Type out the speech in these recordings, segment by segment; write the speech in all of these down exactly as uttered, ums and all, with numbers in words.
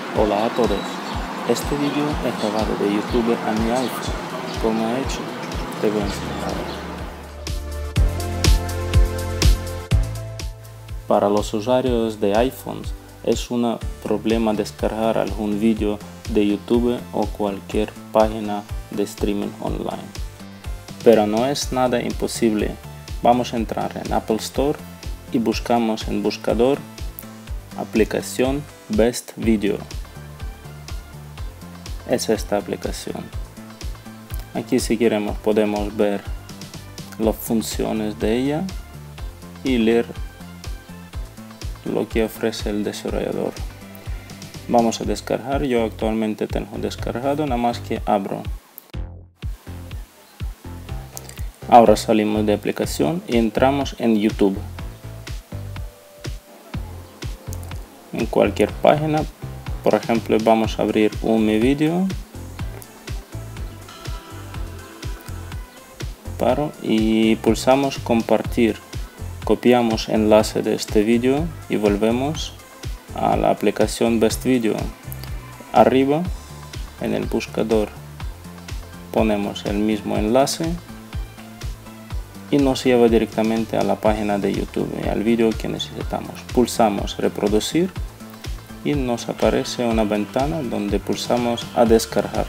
Hola a todos, este vídeo es grabado de YouTube a mi iPhone. ¿Cómo he hecho? Te voy a enseñar ahora. Para los usuarios de iPhones es un problema descargar algún vídeo de YouTube o cualquier página de streaming online. Pero no es nada imposible. Vamos a entrar en Apple Store y buscamos en buscador aplicación Best Video. Es esta aplicación. Aquí si queremos podemos ver las funciones de ella y leer lo que ofrece el desarrollador. Vamos a descargar. Yo actualmente tengo descargado, nada más que abro. Ahora salimos de aplicación y entramos en YouTube. En cualquier página, por ejemplo, vamos a abrir un mi vídeo. Paro y pulsamos compartir. Copiamos enlace de este vídeo y volvemos a la aplicación Best Video. Arriba en el buscador ponemos el mismo enlace y nos lleva directamente a la página de YouTube y al vídeo que necesitamos. Pulsamos reproducir y nos aparece una ventana donde pulsamos a descargar.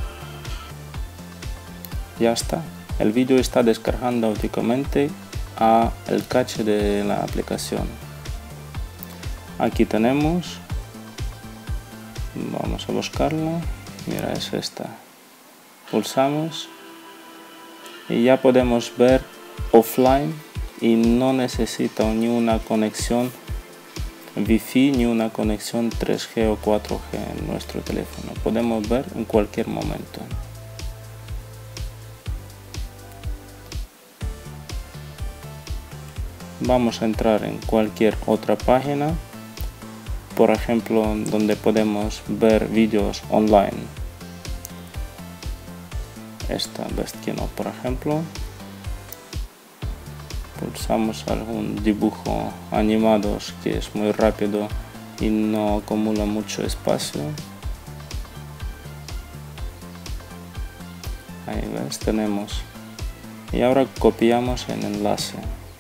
Ya está, el vídeo está descargando automáticamente a el caché de la aplicación. Aquí tenemos, vamos a buscarla, mira, es esta. Pulsamos y ya podemos ver offline y no necesita ni una conexión Wi-Fi ni una conexión tres G o cuatro G en nuestro teléfono. Podemos ver en cualquier momento. Vamos a entrar en cualquier otra página, por ejemplo, donde podemos ver vídeos online. Esta Best Kino, por ejemplo. Pulsamos algún dibujo animados que es muy rápido y no acumula mucho espacio. Ahí ves, tenemos. Y ahora copiamos el enlace.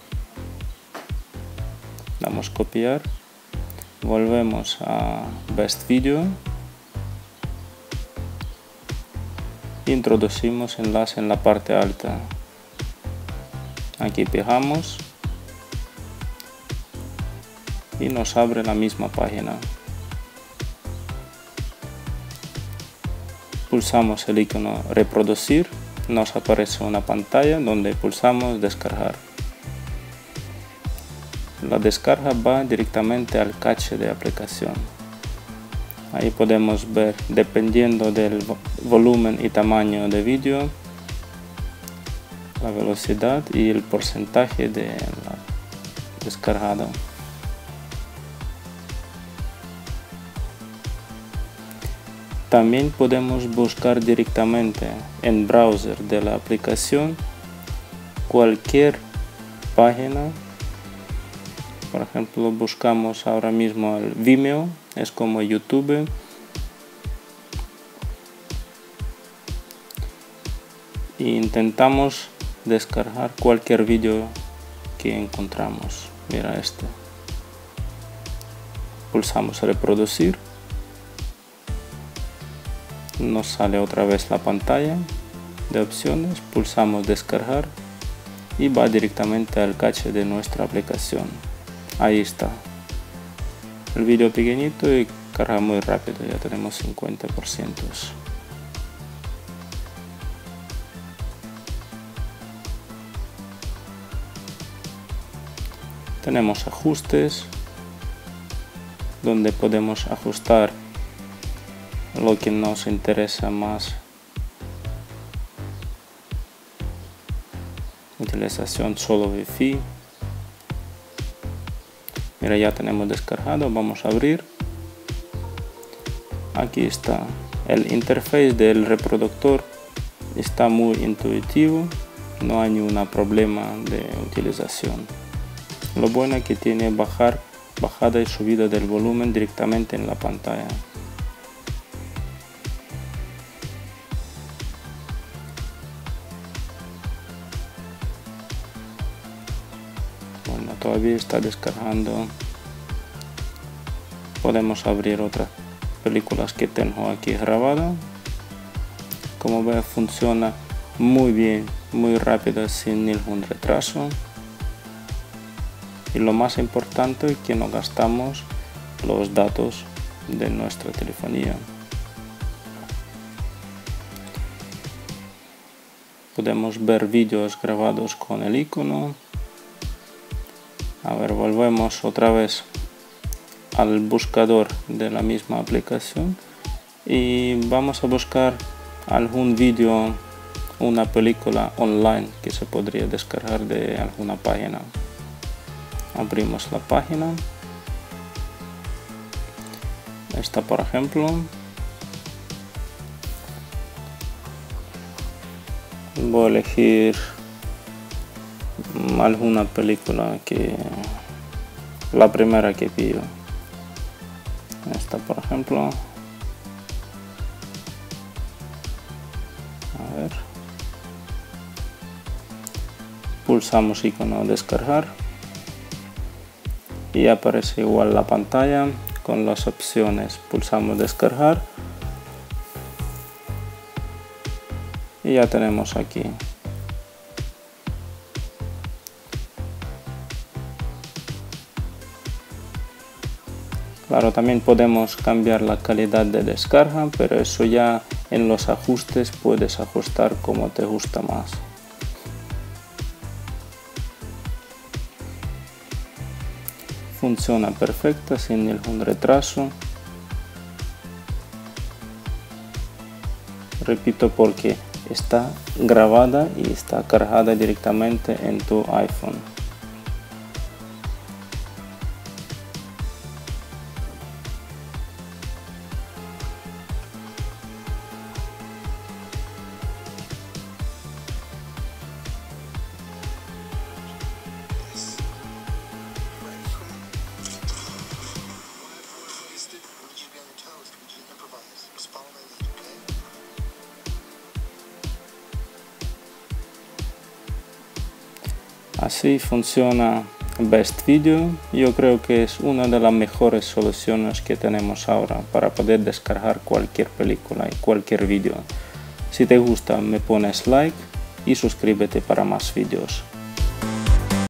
Damos copiar. Volvemos a Best Video. Introducimos enlace en la parte alta. Aquí pegamos y nos abre la misma página. Pulsamos el icono reproducir, nos aparece una pantalla donde pulsamos descargar. La descarga va directamente al caché de aplicación. Ahí podemos ver, dependiendo del volumen y tamaño de vídeo, la velocidad y el porcentaje de la descargada. También podemos buscar directamente en browser de la aplicación cualquier página. Por ejemplo, buscamos ahora mismo el Vimeo, es como YouTube. E intentamos descargar cualquier vídeo que encontramos. Mira este. Pulsamos reproducir. Nos sale otra vez la pantalla de opciones. Pulsamos descargar y va directamente al caché de nuestra aplicación. Ahí está. El vídeo pequeñito y carga muy rápido. Ya tenemos cincuenta por ciento. Tenemos ajustes, donde podemos ajustar lo que nos interesa más. Utilización solo Wi-Fi. Mira, ya tenemos descargado, vamos a abrir. Aquí está. El interface del reproductor está muy intuitivo, no hay ningún problema de utilización. Lo bueno es que tiene bajar, bajada y subida del volumen directamente en la pantalla. todavía está descargando. Podemos abrir otras películas que tengo aquí grabadas. Como ve, funciona muy bien, muy rápido, sin ningún retraso. Y lo más importante es que no gastamos los datos de nuestra telefonía. Podemos ver vídeos grabados con el icono. A ver, volvemos otra vez al buscador de la misma aplicación y vamos a buscar algún vídeo, una película online que se podría descargar de alguna página. Abrimos la página. Esta, por ejemplo. Voy a elegir alguna película que la primera que pillo. Esta, por ejemplo. A ver. Pulsamos icono descargar y aparece igual la pantalla con las opciones. Pulsamos descargar y ya tenemos aquí. Claro, también podemos cambiar la calidad de descarga, pero eso ya en los ajustes puedes ajustar como te gusta más. Funciona perfecta, sin ningún retraso. Repito, porque está grabada y está cargada directamente en tu iPhone. Así funciona Best Video. Yo creo que es una de las mejores soluciones que tenemos ahora para poder descargar cualquier película y cualquier vídeo. Si te gusta, me pones like y suscríbete para más vídeos.